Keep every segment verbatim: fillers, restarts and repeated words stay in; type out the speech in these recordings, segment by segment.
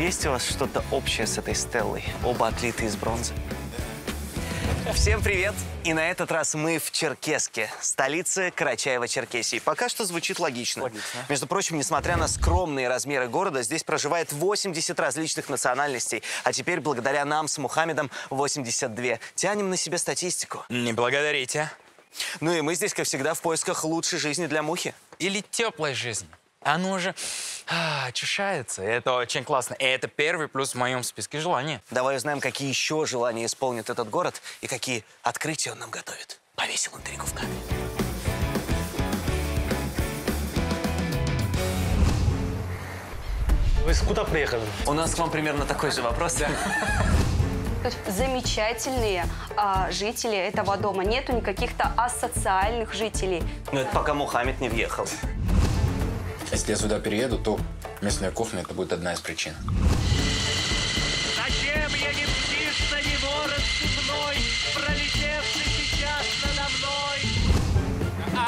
есть у вас что-то общее с этой стеллой? Оба отлиты из бронзы. Всем привет! И на этот раз мы в Черкесске, столице Карачаево-Черкесии. Пока что звучит логично. Логично. Между прочим, несмотря на скромные размеры города, здесь проживает восемьдесят различных национальностей. А теперь, благодаря нам с Мухаммедом, восемьдесят две. Тянем на себе статистику. Не благодарите. Ну и мы здесь, как всегда, в поисках лучшей жизни для мухи. Или теплой жизни. Оно уже а, очищается. Это очень классно. И это первый плюс в моем списке желаний. Давай узнаем, какие еще желания исполнит этот город и какие открытия он нам готовит. Повесил интригу в камере. Вы куда приехали? У нас к вам примерно такой же вопрос. Замечательные а, жители этого дома. Нету никаких-то асоциальных жителей. Но это пока Мухаммед не въехал. Если я сюда перееду, то местная кухня – это будет одна из причин. Зачем я не птица, не ворон степной, пролетевший сейчас надо мной?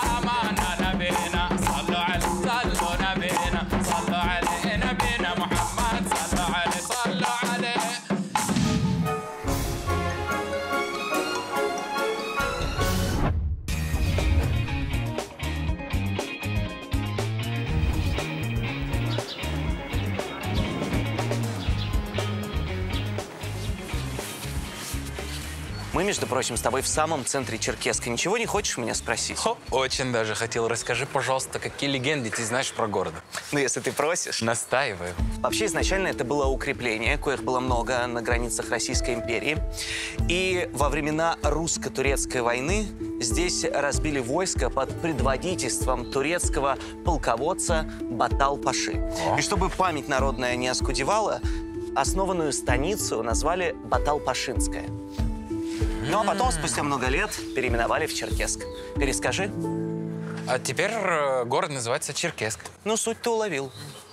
Мы, между прочим, с тобой в самом центре Черкесска. Ничего не хочешь меня спросить? Хо, очень даже хотел. Расскажи, пожалуйста, какие легенды ты знаешь про город? Ну, если ты просишь. Настаиваю. Вообще, изначально это было укрепление, коих было много на границах Российской империи. И во времена русско-турецкой войны здесь разбили войско под предводительством турецкого полководца Батал-Паши. О. И чтобы память народная не оскудевала, основанную станицу назвали Батал-Пашинская. Ну, а потом, спустя много лет, переименовали в Черкесск. Перескажи. А теперь э, город называется Черкесск. Ну, суть ты уловил.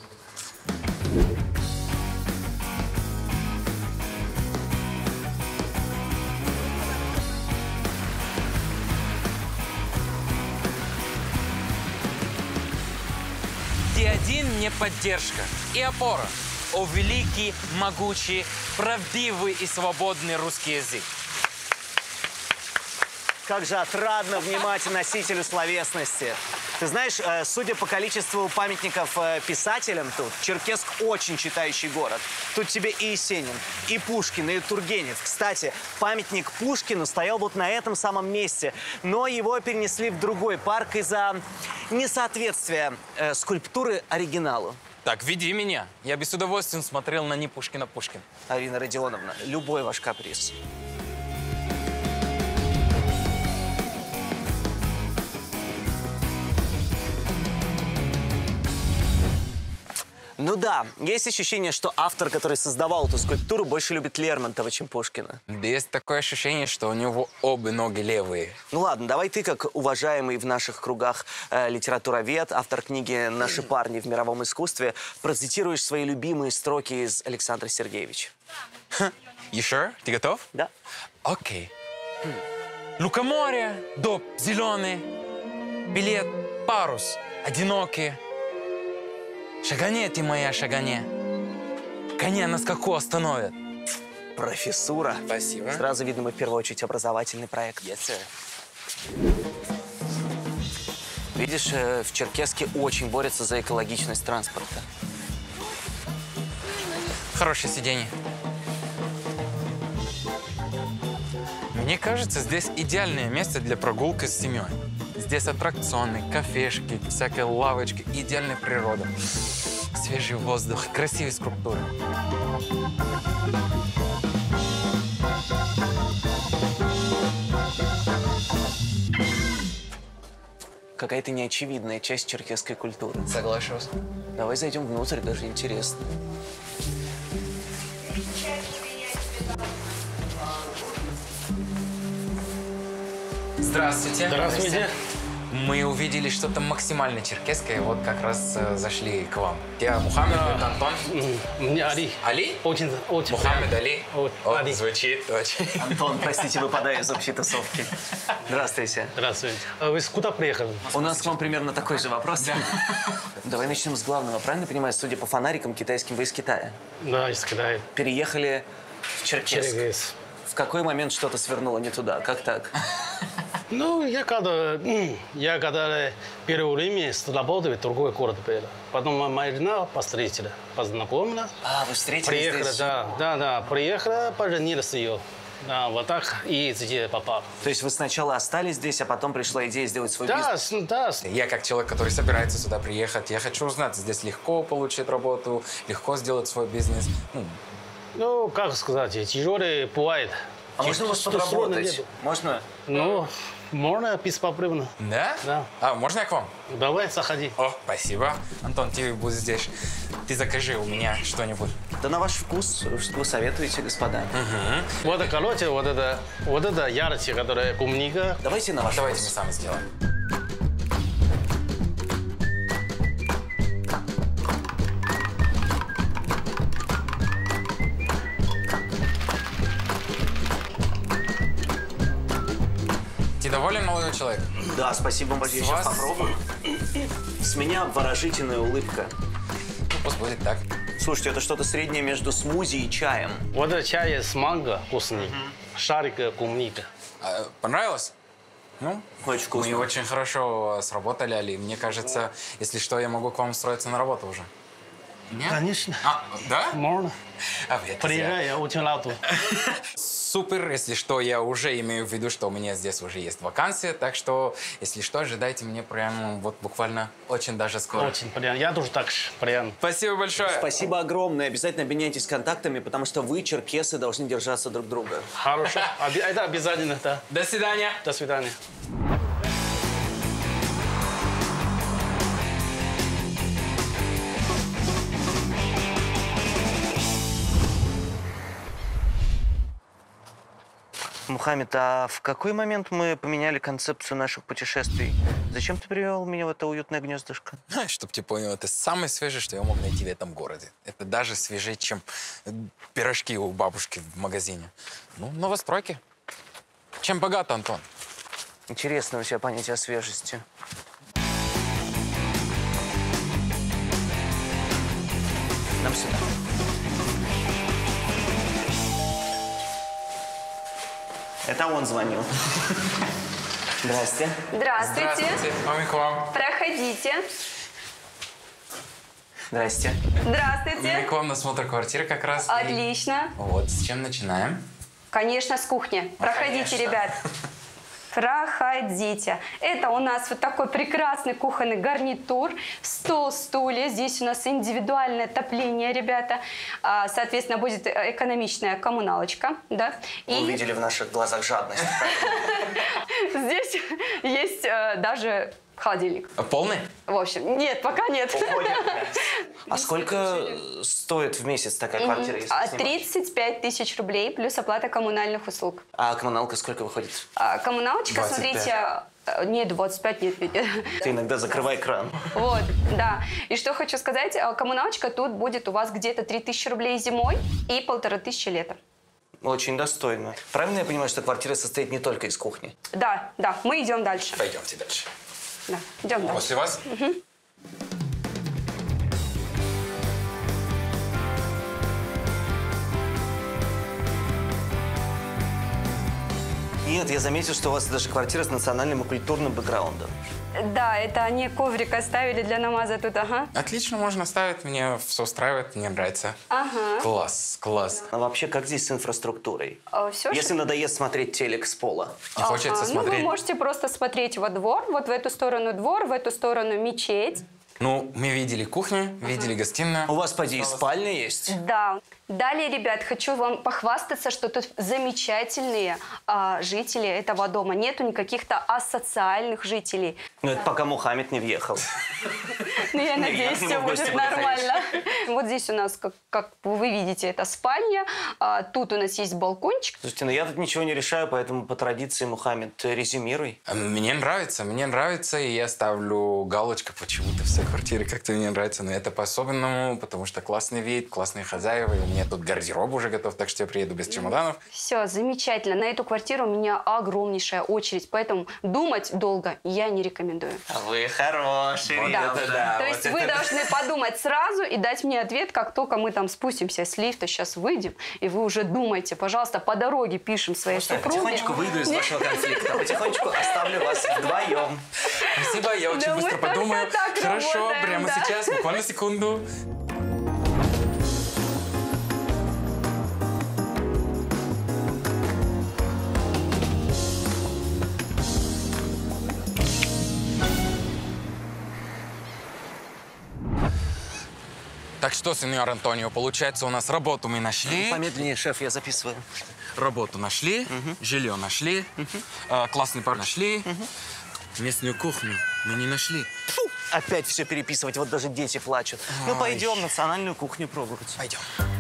Ты один мне поддержка и опора. О великий, могучий, правдивый и свободный русский язык. Как же отрадно внимать носителю словесности. Ты знаешь, э, судя по количеству памятников э, писателям тут, Черкесск очень читающий город. Тут тебе и Есенин, и Пушкин, и Тургенев. Кстати, памятник Пушкину стоял вот на этом самом месте, но его перенесли в другой парк из-за несоответствия э, скульптуры оригиналу. Так, веди меня. Я бы с удовольствием смотрел на не Пушкина Пушкин. Арина Родионовна, любой ваш каприз. Ну да, есть ощущение, что автор, который создавал эту скульптуру, больше любит Лермонтова, чем Пушкина. Да есть такое ощущение, что у него обе ноги левые. Ну ладно, давай ты, как уважаемый в наших кругах э, литературовед, автор книги «Наши парни в мировом искусстве», процитируешь свои любимые строки из Александра Сергеевича. You sure? Ты готов? Да. Окей. Лукоморье, дуб зеленый, билет, парус, одинокий. Шагане ты моя, шагане. Коня на скаку остановят. Профессура. Спасибо. Сразу видно, мы в первую очередь образовательный проект. Yes, sir. Видишь, э, в Черкесске очень борются за экологичность транспорта. Хорошее сиденье. Мне кажется, здесь идеальное место для прогулки с семьей. Здесь аттракционы, кафешки, всякие лавочки, идеальная природа. Свежий воздух, красивые скульптуры. Какая-то неочевидная часть черкесской культуры. Соглашусь. Давай зайдем внутрь, даже интересно. Здравствуйте. Здравствуйте. Мы увидели что-то максимально черкесское, вот как раз э, зашли к вам. Я Мухаммед, это Антон. Мне Али. Али? Очень, очень Мухаммед приятно. Али. Вот, О, Али. звучит очень. Антон, простите, выпадаю из общей тусовки. Здравствуйте. Здравствуйте. А вы куда приехали? У нас к вам примерно такой же вопрос. Давай начнем с главного. Правильно понимаю, судя по фонарикам китайским, вы из Китая? Да, из Китая. Переехали в Черкесск. Черкес. В какой момент что-то свернуло не туда? Как так? Ну, я когда, м, я когда первое время работал в другой город был. Потом моя жена посмотрела, познакомила. А, вы встретились Приехала, здесь? да, да, да, приехала, поженилась ее. Да, вот так и здесь попал. То есть вы сначала остались здесь, а потом пришла идея сделать свой Да, бизнес? с- да, с- Я как человек, который собирается сюда приехать, я хочу узнать, здесь легко получить работу, легко сделать свой бизнес. Ну, ну, как сказать, тяжелый бывает. А можно у вас Что- что сложно подработать? нету. Можно? Ну, можно беспопребно. да? Да. А, можно я к вам? Давай, заходи. О, спасибо. Антон, ты будешь здесь. Ты закажи у меня что-нибудь. Да на ваш вкус, что вы советуете, господа? Вот, короче, вот это, вот это ярче, которая клубника. Давайте на ваш Давайте мы вкус. сами сделаем. Ты доволен, молодой человек? Да, спасибо вам большое. С Я сейчас вас- попробую. С меня обворожительная улыбка. Ну, пусть будет так. Слушайте, это что-то среднее между смузи и чаем. Вот это чай с манго вкусный. Шарик э, клубника. А, понравилось? Ну, Очень вкусно. мы очень хорошо сработали, Али. Мне кажется, если что, я могу к вам устроиться на работу уже. Нет? Конечно. А, да? Можно. А, это зря. Приезжай, я очень рад. Супер, если что, я уже имею в виду, что у меня здесь уже есть вакансия, так что, если что, ожидайте меня прямо вот буквально очень даже скоро. Очень приятно. Я тоже так же приятно. Спасибо большое. Спасибо огромное. Обязательно обменяйтесь контактами, потому что вы, черкесы, должны держаться друг друга. Хорошо. Оби- Это обязательно, да. До свидания. До свидания. Мухаммед, а в какой момент мы поменяли концепцию наших путешествий? Зачем ты привел меня в это уютное гнездышко? Чтоб ты понял, это самое свежее, что я мог найти в этом городе. Это даже свежее, чем э, пирожки у бабушки в магазине. Ну, новостройки. Чем богат, Антон? Интересно у тебя понятие о свежести. Нам сюда. Это он звонил. Здрасте. Здравствуйте. Маме к вам. Проходите. Здрасте. Мы Здравствуйте. к вам на смотр квартиры как раз. и- Отлично. Вот, с чем начинаем? Конечно, с кухни. Проходите, конечно. ребят. Проходите. Это у нас вот такой прекрасный кухонный гарнитур. Стол, стулья. Здесь у нас индивидуальное отопление, ребята. А, Соответственно, будет экономичная коммуналочка. Да? Вы И увидели в наших глазах жадность. здесь есть э, даже холодильник. А полный? В общем, нет, пока нет. А сколько стоит в месяц такая квартира, если А, снимать? тридцать пять тысяч рублей плюс оплата коммунальных услуг. А коммуналка сколько выходит? А, Коммуналочка, двадцать пять. смотрите, э, нет, двадцать пять, нет, нет. Ты иногда закрывай кран. Вот, да. И что хочу сказать, э, коммуналочка тут будет у вас где-то три тысячи рублей зимой и полторы тысячи летом. Очень достойно. Правильно я понимаю, что квартира состоит не только из кухни? Да, да, мы идем дальше. Пойдемте дальше. Да, идем дальше. После вас? Нет, я заметил, что у вас даже квартира с национальным и культурным бэкграундом. Да, это они коврик оставили для намаза тут, ага. Отлично, можно ставить. Мне все устраивает, мне нравится. Ага. Класс, класс. А вообще, как здесь с инфраструктурой? Все, Если надоест смотреть телек с пола. Не хочется Ну, вы смотреть. можете просто смотреть во двор, вот в эту сторону двор, в эту сторону мечеть. Ну, мы видели кухню, видели гостиную. У вас, поди, и спальня есть? Да. Далее, ребят, хочу вам похвастаться, что тут замечательные а, жители этого дома. Нету никаких-то асоциальных жителей. Ну, это пока Мухаммед не въехал. Ну, я Не, надеюсь, я к нему все в гости будет буду нормально. Вот здесь у нас, как, как вы видите, это спальня. А, тут у нас есть балкончик. Слушайте, ну я тут ничего не решаю, поэтому по традиции, Мухаммед, резюмируй. Мне нравится, мне нравится, и я ставлю галочку почему-то все квартиры как-то мне нравятся. Но это по-особенному, потому что классный вид, классные хозяева, и у меня тут гардероб уже готов, так что я приеду без чемоданов. Все, замечательно. На эту квартиру у меня огромнейшая очередь, поэтому думать долго я не рекомендую. Вы хороший. Вот Да. это да, То вот есть это вы да. должны подумать сразу и дать мне ответ, как только мы там спустимся с лифта, сейчас выйдем, и вы уже думаете, пожалуйста, по дороге пишем своей Можно я супруге. потихонечку выйду из вашего конфликта, потихонечку оставлю вас вдвоем. Спасибо, я очень Да быстро мы только подумаю. так Хорошо, работаем, прямо да. сейчас, буквально секунду. Так что, сеньор Антонио, получается, у нас работу мы нашли, Помедленнее, шеф, я записываю. работу нашли, жилье нашли, э, классный пар нашли, местную кухню мы не нашли. Фу, опять все переписывать, вот даже дети плачут. Ну, Ой. пойдем национальную кухню пробовать. Пойдем.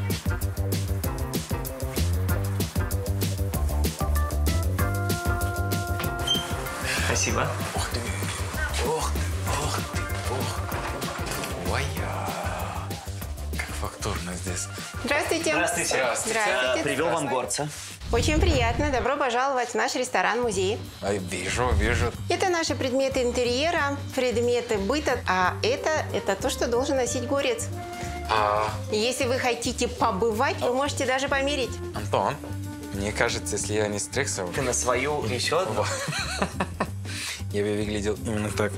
Спасибо. Ох ты, ох ты, ох ты, ох ты. Ой, а, как фактурно здесь. Здравствуйте. Здравствуйте. Здравствуйте. Здравствуйте. Привел вам горца. Очень приятно. Добро пожаловать в наш ресторан-музей. А, вижу, вижу. Это наши предметы интерьера, предметы быта, а это, это то, что должен носить горец. А, Если вы хотите побывать, вы можете даже померить. Антон, мне кажется, если я не стригся, Ты на свою еще одну? я бы выглядел именно так.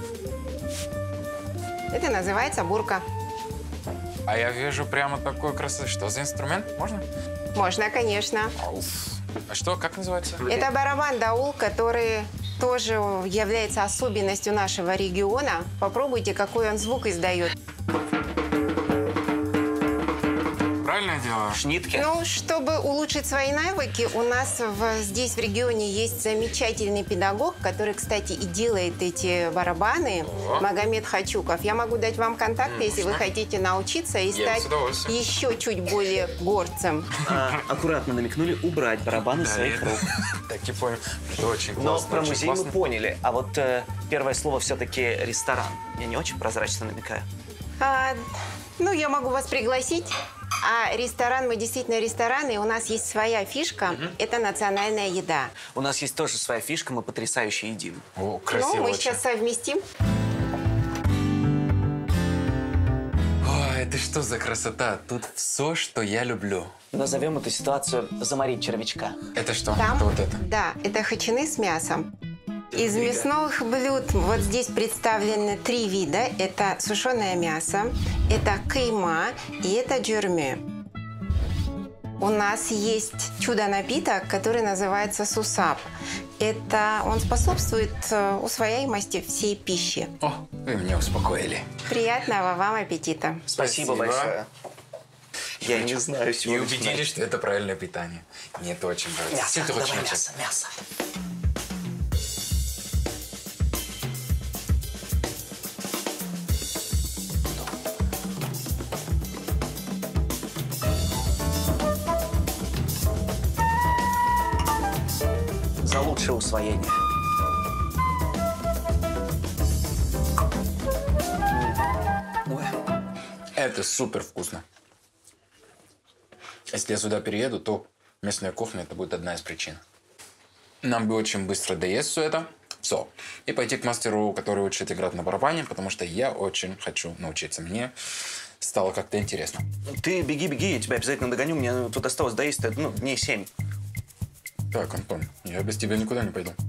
Это называется бурка. А я вижу прямо такой красоты. Что за инструмент? Можно? Можно, конечно. Ауф. А что, как называется? Это барабан даул, который тоже является особенностью нашего региона. Попробуйте, какой он звук издает. Правильно я делаю? Шнитки. Ну, чтобы улучшить свои навыки, у нас в- здесь в регионе есть замечательный педагог, который, кстати, и делает эти барабаны, О. Магомед Хачуков. Я могу дать вам контакт, если вы Можно. хотите научиться и Я стать с удовольствием. еще чуть более горцем. А, аккуратно намекнули убрать барабаны Да, своих я- рук. Так и понял. Это очень Но классно. про очень музей мы классно. поняли. А вот э, первое слово все-таки ресторан. Я не очень прозрачно намекаю. А, ну, я могу вас пригласить. А ресторан, мы действительно ресторан, и у нас есть своя фишка. Это национальная еда. У нас есть тоже своя фишка, мы потрясающе едим. О, красиво ну, мы очень. сейчас совместим. О, это что за красота? Тут все, что я люблю. Назовем эту ситуацию «заморить червячка». Это что? Там, Это вот это? да, это хачины с мясом. Из мясных блюд вот здесь представлены три вида. Это сушеное мясо, это кайма и это джурме. У нас есть чудо-напиток, который называется сусап. Это он способствует э, усвояемости всей пищи. О, вы меня успокоили. Приятного вам аппетита! Спасибо, Спасибо. большое. Я не знаю, с чего И начинать. убедились, что это правильное питание. Мне это очень нравится. Мясо, Чем ты хочешь давай начать? мясо, мясо. За лучшее усвоение. Ой. Это супер вкусно. Если я сюда перееду, то местная кухня это будет одна из причин. Нам бы очень быстро доесть все это. Все. И пойти к мастеру, который учит играть на барабане, потому что я очень хочу научиться. Мне стало как-то интересно. Ты беги, беги, я тебя обязательно догоню. Мне тут осталось доесть, ну, дней семь. Так, Антон, я без тебя никуда не пойду.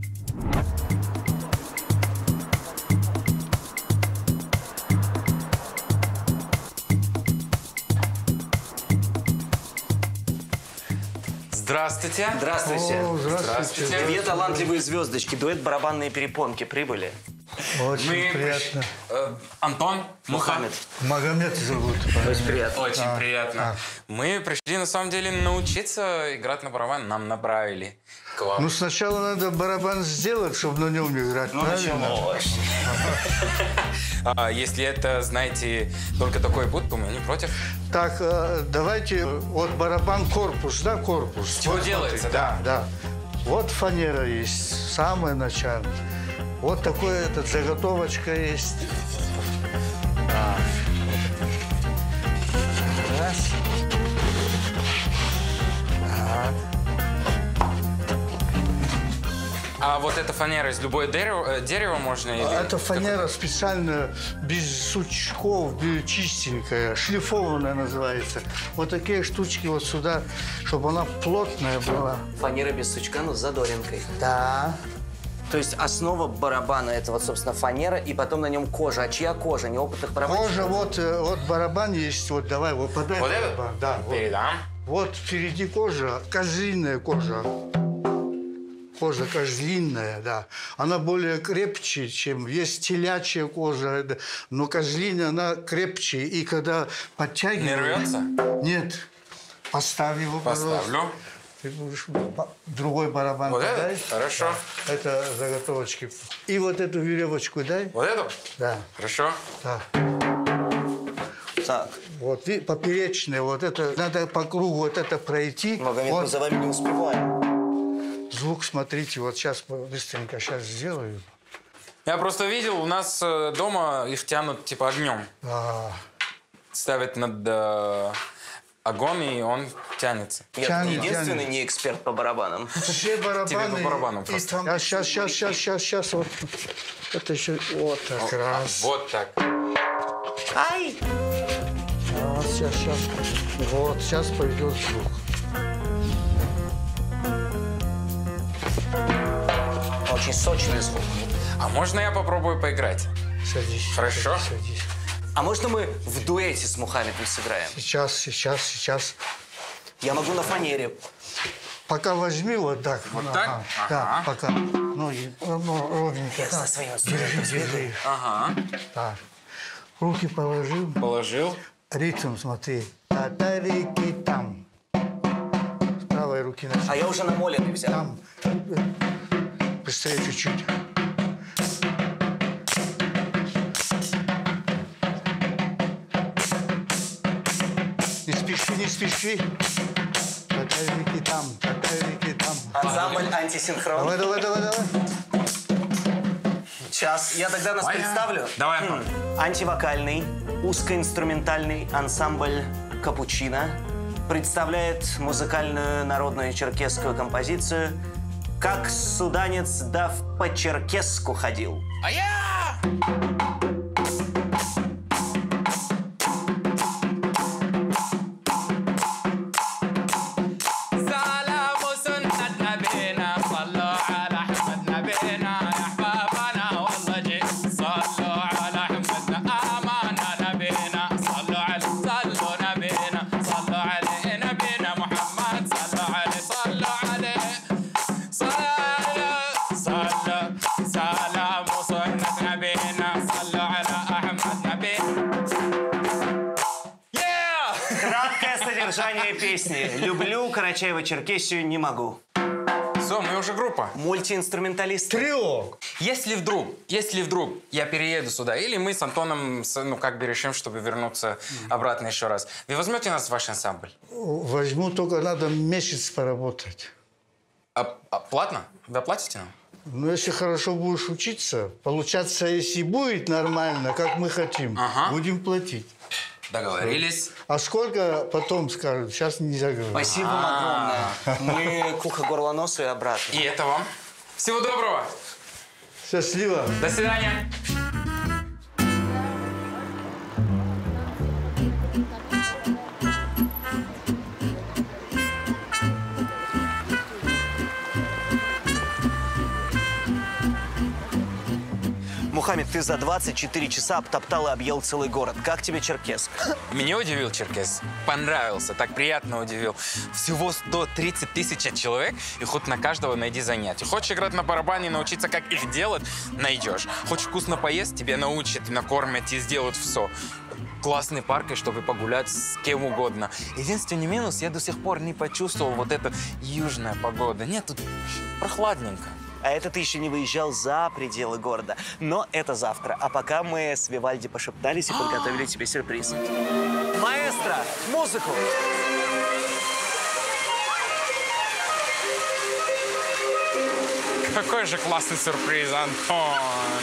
Здравствуйте. Здравствуйте. О, здравствуйте. Здравствуйте. Две талантливые звездочки, дуэт барабанные перепонки прибыли. Очень Мы приятно. Э, Антон, Мухаммед. Магомед зовут. Очень приятно. Очень А, приятно. а. Мы пришли, на самом деле, научиться играть на барабан. Нам направили. Класс. Ну, сначала надо барабан сделать, чтобы на нем играть. Ну, правильно? началось. А, если это, знаете, только такой будет, то мы не против. Так, э, давайте, вот барабан корпус, да, корпус. Чего Вот делается, смотри, да, да. Вот фанера есть, самое начало. Вот такой этот заготовочка есть. Да. Раз. Так. А вот эта фанера из любое дерево, э, дерево можно? Или... Это фанера специально, без сучков, без- чистенькая, шлифованная называется. Вот такие штучки вот сюда, чтобы она плотная была. Фанера без сучка, но с задоринкой. Да. То есть основа барабана – это вот, собственно, фанера, и потом на нем кожа. А чья кожа? Неопытных барабанщиков? Кожа, вот, э, вот барабан есть, вот давай, вот подай Вот этот? барабан. Да, вот. Передам. Вот впереди кожа, козлиная кожа. Кожа козлиная, да. Она более крепче, чем есть телячья кожа, да, но козлиная, она крепче. И когда подтягиваешь... Не рвется? Нет. Поставь его, пожалуйста. Поставлю. Ты будешь ба- другой барабан Вот подай. этот? Хорошо. Да. Это заготовочки. И вот эту веревочку дай. Вот эту? Да. Хорошо. Да. Так, Вот и поперечная, вот это, надо по кругу вот это пройти. Магомед, Вот мы за вами не успеваем. звук, смотрите, вот сейчас быстренько сейчас сделаю. Я просто видел, у нас э, дома их тянут типа огнем. А, Ставят над э, огонь, и он тянется. Я Тянет, единственный тянет. не эксперт по барабанам. все барабаны. Тебе по барабану и просто. там- Сейчас, сейчас, сейчас, сейчас, сейчас, вот. Это еще, вот так раз. Вот так. Ай! Вот, сейчас, сейчас. Вот, сейчас пойдет звук. Очень сочный звук. А можно я попробую поиграть? Садись. Хорошо. Садись, садись. А можно мы в дуэте с Мухаммедом сыграем? Сейчас, сейчас, сейчас. Я могу на фанере. Пока возьми вот так. Вот так? Ага. Да, Ага. пока. Ноги ну, ровненько. Я Так. со своим инструментом Держи, держи. Ага. Так. Руки положил. Положил. Ритм, смотри. Татарики там. С правой руки начни. А я уже намоленный взял. Там. Быстрее чуть-чуть. Не спеши, не спеши. Татарики там, татарики там. Ансамбль антисинхрон. Давай, давай, давай, давай. Сейчас я тогда нас Давай. представлю. Давай, Хм. Антон. Антивокальный, узкоинструментальный ансамбль «Капучино» представляет музыкальную народную черкесскую композицию «Как суданец да в по-черкеску ходил». А я! Краткое содержание песни. Люблю Карачаево-Черкесию, не могу. Все, мы уже группа. Мультиинструменталист. Трио. Если вдруг, если вдруг я перееду сюда, или мы с Антоном, с- ну, как бы решим, чтобы вернуться обратно еще раз, вы возьмете нас в ваш ансамбль? Возьму, только надо месяц поработать. А, а платно? Вы оплатите нам? Но если хорошо будешь учиться, получаться, если будет нормально, как мы хотим, Ага. будем платить. Договорились. А сколько потом скажут, сейчас нельзя говорить. Спасибо вам огромное. Мы к ухо-горло-носу и обратно. И это вам. Всего доброго. Счастливо. До свидания. Мухаммед, ты за двадцать четыре часа обтоптал и объел целый город. Как тебе Черкесск? Меня удивил Черкесск. Понравился, так приятно удивил. Всего сто тридцать тысяч человек, и хоть на каждого найди занятие. Хочешь играть на барабане, научиться, как их делать, найдешь. Хочешь вкусно поесть, тебе научат, накормят и сделают все. Классный парк, и чтобы погулять с кем угодно. Единственный минус, я до сих пор не почувствовал вот эту южная погода. Нет, тут прохладненько. А это ты еще не выезжал за пределы города. Но это завтра. А пока мы с Вивальди пошептались и подготовили тебе сюрприз. Маэстро, музыку! Какой же классный сюрприз, Антон!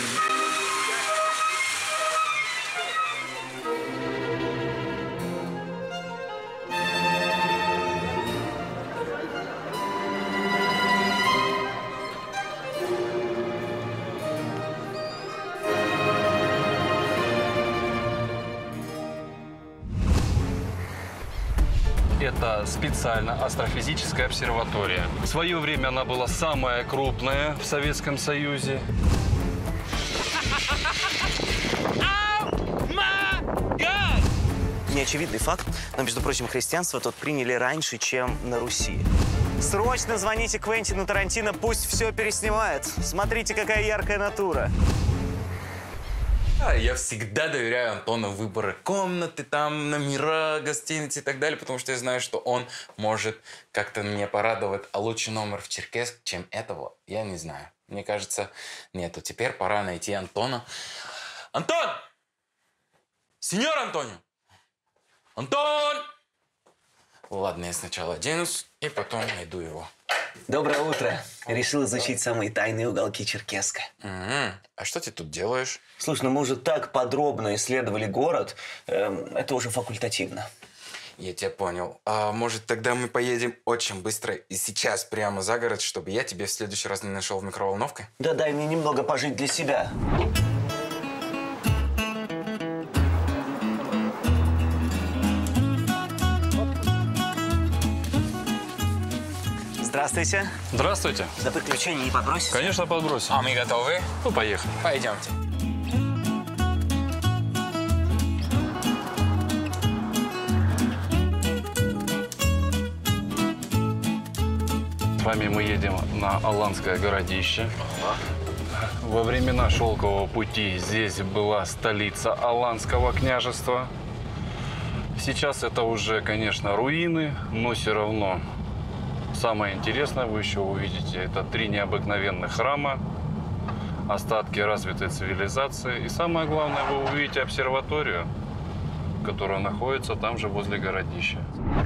Это специально астрофизическая обсерватория. В свое время она была самая крупная в Советском Союзе. Неочевидный факт, но, между прочим, христианство тут приняли раньше, чем на Руси. Срочно звоните Квентину Тарантино, пусть все переснимает. Смотрите, какая яркая натура. А я всегда доверяю Антону выборы комнаты, там, номера, гостиницы и так далее, потому что я знаю, что он может как-то меня порадовать. А лучший номер в Черкесск, чем этого, я не знаю. Мне кажется, нету. Теперь пора найти Антона. Антон! Сеньор Антонио! Антон! Ладно, я сначала оденусь и потом найду его. Доброе утро. Решил изучить самые тайные уголки Черкесска. Mm-hmm. А что ты тут делаешь? Слушай, ну мы уже так подробно исследовали город, э, это уже факультативно. Я тебя понял. А может, тогда мы поедем очень быстро и сейчас прямо за город, чтобы я тебе в следующий раз не нашел в микроволновке? Да дай мне немного пожить для себя. Здравствуйте. Здравствуйте. За приключения не подбросите? Конечно, подбросим. А мы готовы? Ну, поехали. Пойдемте. С вами мы едем на Аланское городище. Во времена Шелкового пути здесь была столица Аланского княжества. Сейчас это уже, конечно, руины, но все равно самое интересное вы еще увидите. Это три необыкновенных храма, остатки развитой цивилизации. И самое главное, вы увидите обсерваторию, которая находится там же возле городища.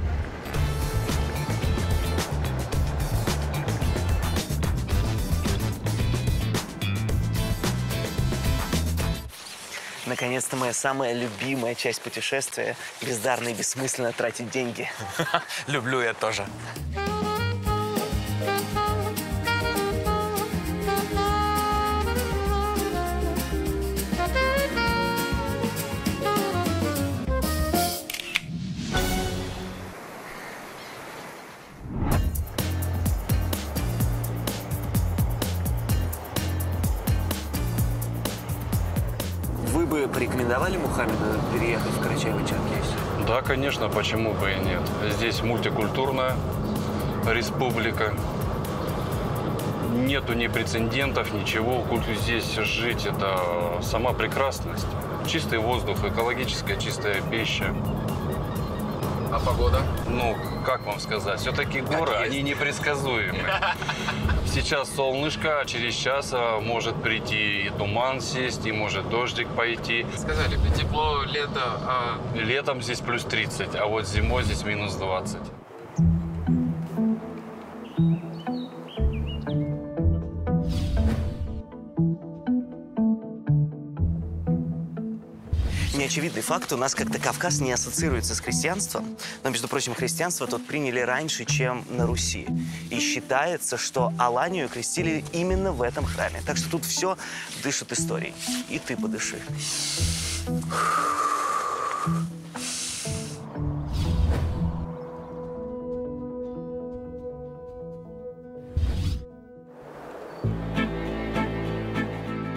Наконец-то моя самая любимая часть путешествия – бездарно и бессмысленно тратить деньги. Люблю я тоже. Вы бы порекомендовали Мухаммеду переехать в Карачаево-Черкесию? Да, конечно, почему бы и нет. Здесь мультикультурная республика. Нету ни прецедентов, ничего. Здесь жить – это сама прекрасность. Чистый воздух, экологическая чистая пища. А погода? Ну, как вам сказать, все-таки горы, они непредсказуемы. Сейчас солнышко, а через час может прийти и туман сесть, и может дождик пойти. Сказали бы, тепло, лето, а... Летом здесь плюс тридцать, а вот зимой здесь минус двадцать. Неочевидный факт, у нас как-то Кавказ не ассоциируется с христианством, но, между прочим, христианство тут приняли раньше, чем на Руси. И считается, что Аланию крестили именно в этом храме. Так что тут все дышит историей. И ты подыши.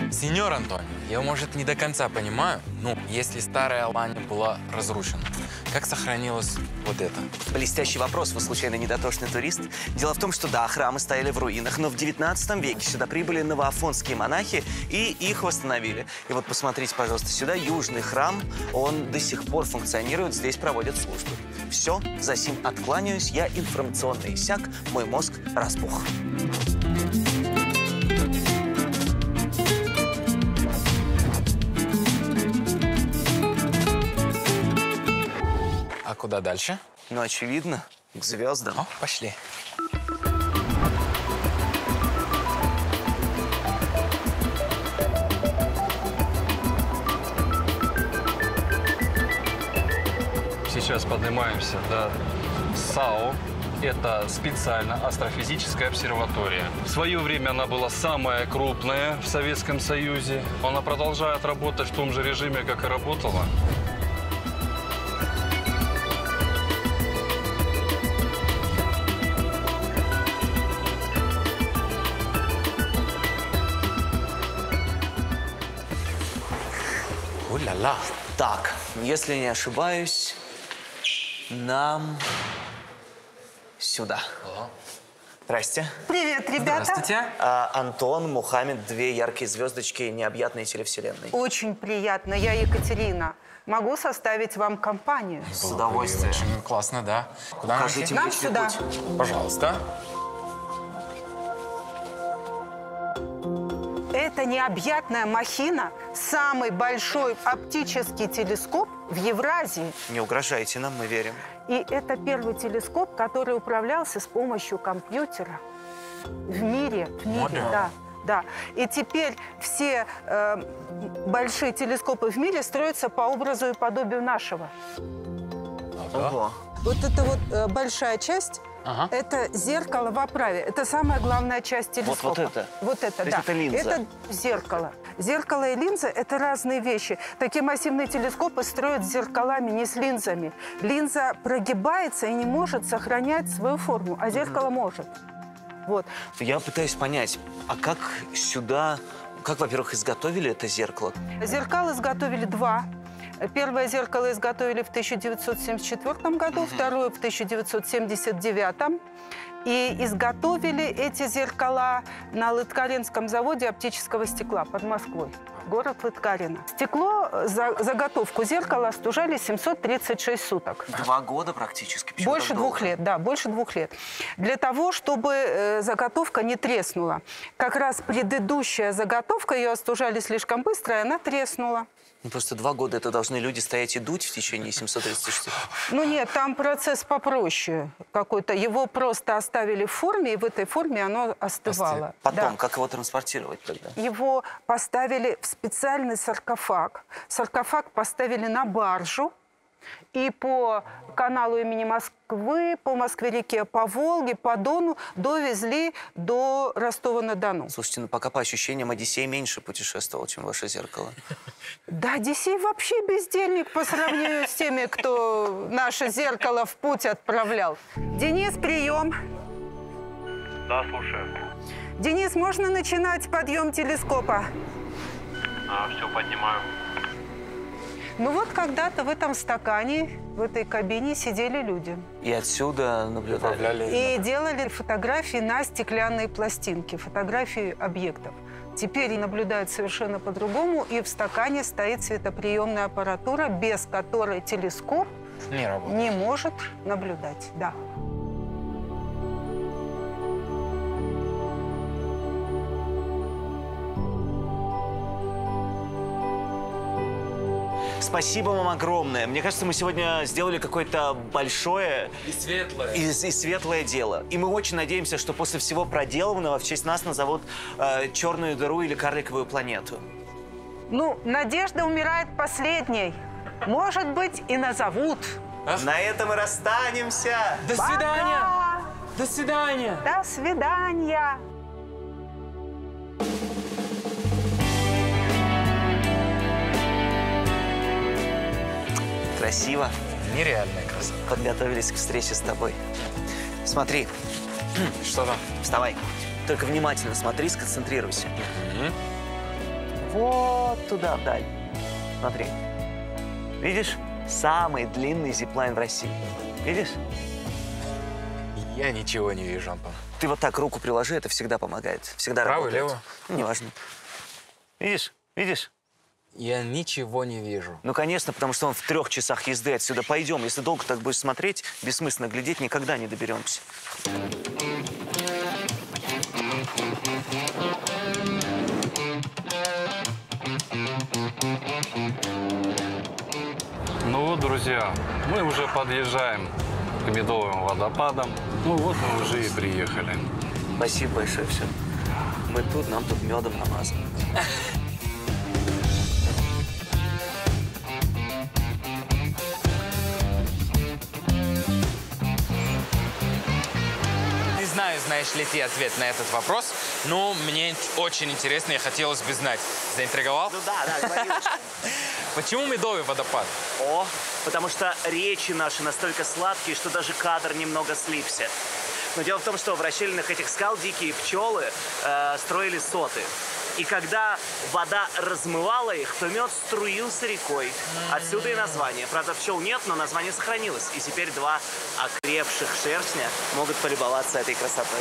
Сеньор Антонио, я, может, не до конца понимаю, ну, если старая Алания была разрушена, как сохранилось вот это? Блестящий вопрос. Вы, случайно, недотошный турист? Дело в том, что, да, храмы стояли в руинах, но в девятнадцатом веке сюда прибыли новоафонские монахи и их восстановили. И вот посмотрите, пожалуйста, сюда южный храм, он до сих пор функционирует, здесь проводят службы. Все, за сим откланяюсь, я информационно иссяк, мой мозг распух. А куда дальше? Ну, очевидно, к звездам. О, пошли. Сейчас поднимаемся до САО. Это специально астрофизическая обсерватория. В свое время она была самая крупная в Советском Союзе. Она продолжает работать в том же режиме, как и работала. Уля-ла. Так, если не ошибаюсь, нам сюда. Здрасте. Привет, ребята. Здравствуйте. А, Антон, Мухаммед, две яркие звездочки необъятной телевселенной. Очень приятно. Я Екатерина. Могу составить вам компанию. С удовольствием. Очень классно, да. Куда нам Покажите идти? Нам Млечный сюда. путь. Пожалуйста. Это необъятная махина, самый большой оптический телескоп в Евразии. Не угрожайте нам, мы верим. И это первый телескоп, который управлялся с помощью компьютера в мире. В мире, Модно. да. Да. И теперь все э, большие телескопы в мире строятся по образу и подобию нашего. Ого. Вот эта вот э, большая часть, Ага. это зеркало в оправе. Это самая главная часть телескопа. вот это? Вот это, То есть да. это линза? Это зеркало. Зеркало и линза – это разные вещи. Такие массивные телескопы строят с зеркалами, не с линзами. Линза прогибается и не может сохранять свою форму, а зеркало может. Вот. Я пытаюсь понять, а как сюда, как, во-первых, изготовили это зеркало? Зеркал изготовили два. Первое зеркало изготовили в тысяча девятьсот семьдесят четвёртом году, второе в тысяча девятьсот семьдесят девятом. И изготовили эти зеркала на Лыткаринском заводе оптического стекла под Москвой. Город Лыткарино. Стекло, за, заготовку зеркала остужали семьсот тридцать шесть суток. Два года практически. Почему Больше так двух долго? лет, да, больше двух лет. Для того, чтобы э, заготовка не треснула. Как раз предыдущая заготовка, ее остужали слишком быстро, и она треснула. Ну, просто два года это должны люди стоять и дуть в течение семисот тридцати шести. Ну нет, там процесс попроще какой-то. Его просто оставили в форме, и в этой форме оно остывало. Потом, Да. как его транспортировать тогда? Его поставили в специальный саркофаг. Саркофаг поставили на баржу. И по каналу имени Москвы, по Москве-реке, по Волге, по Дону довезли до Ростова-на-Дону. Слушайте, ну пока по ощущениям Одиссей меньше путешествовал, чем ваше зеркало. Да, Одиссей вообще бездельник по сравнению с теми, кто наше зеркало в путь отправлял. Денис, прием. Да, слушаю. Денис, можно начинать подъем телескопа? А, все, поднимаю. Ну вот когда-то в этом стакане, в этой кабине сидели люди. И отсюда наблюдали. И делали фотографии на стеклянные пластинки, фотографии объектов. Теперь наблюдают совершенно по-другому, и в стакане стоит светоприемная аппаратура, без которой телескоп Не работает. не может наблюдать. Да. Спасибо вам огромное. Мне кажется, мы сегодня сделали какое-то большое И светлое. и, и светлое дело. И мы очень надеемся, что после всего проделанного в честь нас назовут э, черную дыру или карликовую планету. Ну, надежда умирает последней. Может быть, и назовут. На этом и расстанемся. До свидания! Пока! До свидания! До свидания! Красиво. Нереальная красота. Подготовились к встрече с тобой. Смотри, Что там? вставай. Только внимательно смотри, сконцентрируйся. вот туда вдаль. Смотри. Видишь? Самый длинный зиплайн в России. Видишь? Я ничего не вижу, Антон. Ты вот так руку приложи, это всегда помогает. Всегда Правый, работает. левый? Ну, неважно. Видишь? Видишь? Я ничего не вижу. Ну, конечно, потому что он в трех часах езды отсюда. Пойдем. Если долго так будешь смотреть, бессмысленно глядеть, никогда не доберемся. Ну вот, друзья, мы уже подъезжаем к Медовым водопадам. Ну вот мы уже и приехали. Спасибо большое, все. Мы тут, нам тут медом намазано. Не знаю, знаешь ли ты ответ на этот вопрос, но мне очень интересно, и хотелось бы знать. Заинтриговал? Ну да, да, говори. Почему Медовый водопад? О, потому что речи наши настолько сладкие, что даже кадр немного слипся. Но дело в том, что в расщелинах этих скал дикие пчелы э, строили соты. И когда вода размывала их, то мед струился рекой. Отсюда и название. Правда, пчел нет, но название сохранилось. И теперь два окрепших шершня могут полюбоваться этой красотой.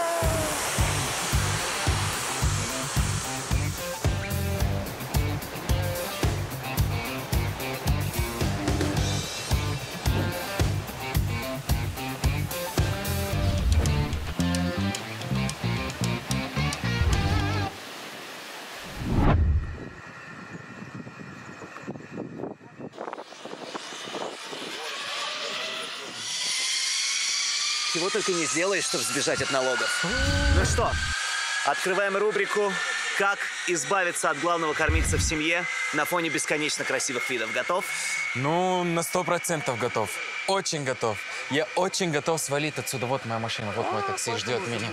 Чего только не сделаешь, чтобы сбежать от налогов. Ну что, открываем рубрику «Как избавиться от главного кормильца в семье на фоне бесконечно красивых видов». Готов? Ну, на сто процентов готов. Очень готов. Я очень готов свалить отсюда. Вот моя машина, вот мой такси ждет меня.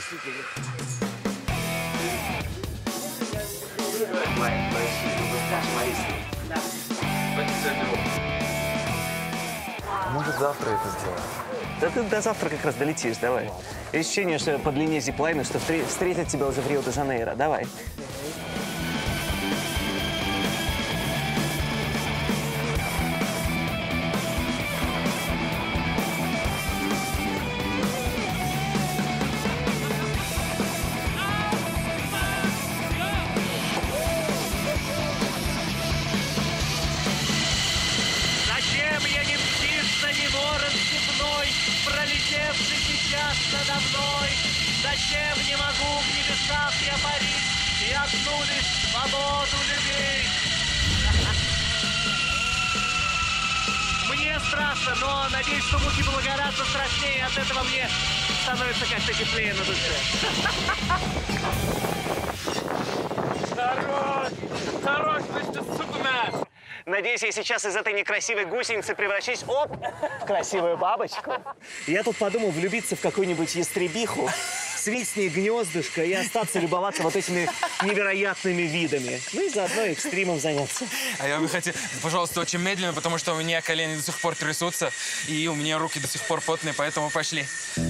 Может, завтра это сделаем? Да ты до завтра как раз долетишь, давай. Есть ощущение, что по длине зиплайна, что встретят тебя уже в Рио-де-Жанейро. Давай. Зачем я не птица, не ворон степной, пролетевший сейчас надо мной? Зачем не могу в небесах я парить и одну лишь свободу любить? Мне страшно, но надеюсь, что муки было гораздо страшнее. От этого мне становится как-то теплее на душе. Хорош! Хорош, мистер Супермен! Надеюсь, я сейчас из этой некрасивой гусеницы превращусь, оп, в красивую бабочку. Я тут подумал влюбиться в какую-нибудь ястребиху, свить с ней гнездышко и остаться любоваться вот этими невероятными видами. Ну и заодно экстримом заняться. А я бы хотел, пожалуйста, очень медленно, потому что у меня колени до сих пор трясутся, и у меня руки до сих пор потные, поэтому пошли.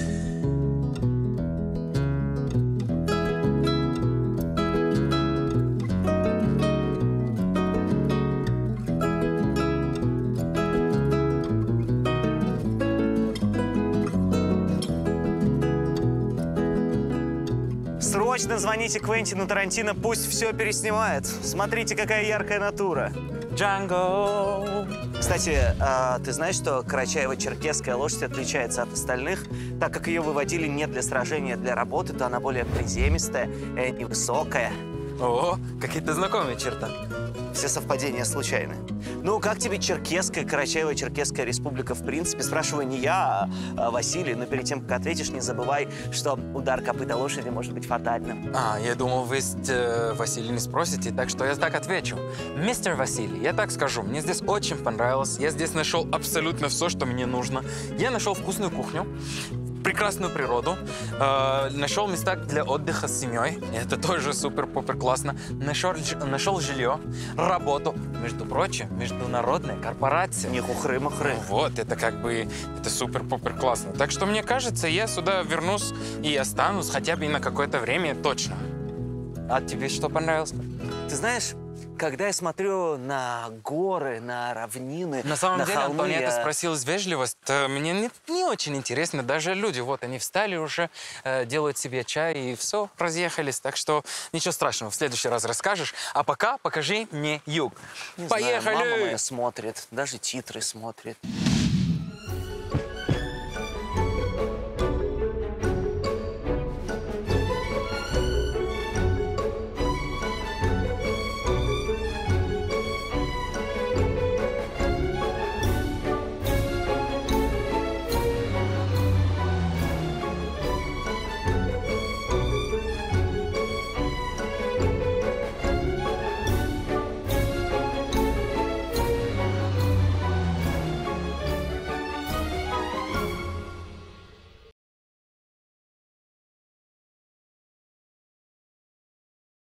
Срочно звоните Квентину Тарантино, пусть все переснимает. Смотрите, какая яркая натура. Джанго. Кстати, а, ты знаешь, что карачаево-черкесская лошадь отличается от остальных? Так как ее выводили не для сражения, а для работы, то она более приземистая, э, невысокая. О, какие-то знакомые черты. Все совпадения случайны. Ну, как тебе Черкесская, Карачаево-Черкесская республика в принципе? Спрашиваю не я, а, а Василий. Но перед тем, как ответишь, не забывай, что удар копыта лошади может быть фатальным. А, я думал, вы э, Василий не спросите, так что я так отвечу. Мистер Василий, я так скажу, мне здесь очень понравилось. Я здесь нашел абсолютно все, что мне нужно. Я нашел вкусную кухню, прекрасную природу, э, нашел места для отдыха с семьей. Это тоже супер-пупер классно. Нашел, нашел жилье, работу. Между прочим, международная корпорация. Не хухры-махры. Ну вот, это как бы, это супер-пупер классно. Так что, мне кажется, я сюда вернусь и останусь хотя бы и на какое-то время точно. А тебе что понравилось? Ты знаешь, когда я смотрю на горы, на равнины, На самом на деле, холмы, Антон, я это я- спросил из вежливости. э, Мне не, не очень интересно. Даже люди, вот, они встали уже, э, делают себе чай и все, разъехались. Так что ничего страшного, в следующий раз расскажешь. А пока покажи мне юг. Не знаю, Поехали! мама моя смотрит, даже титры смотрит.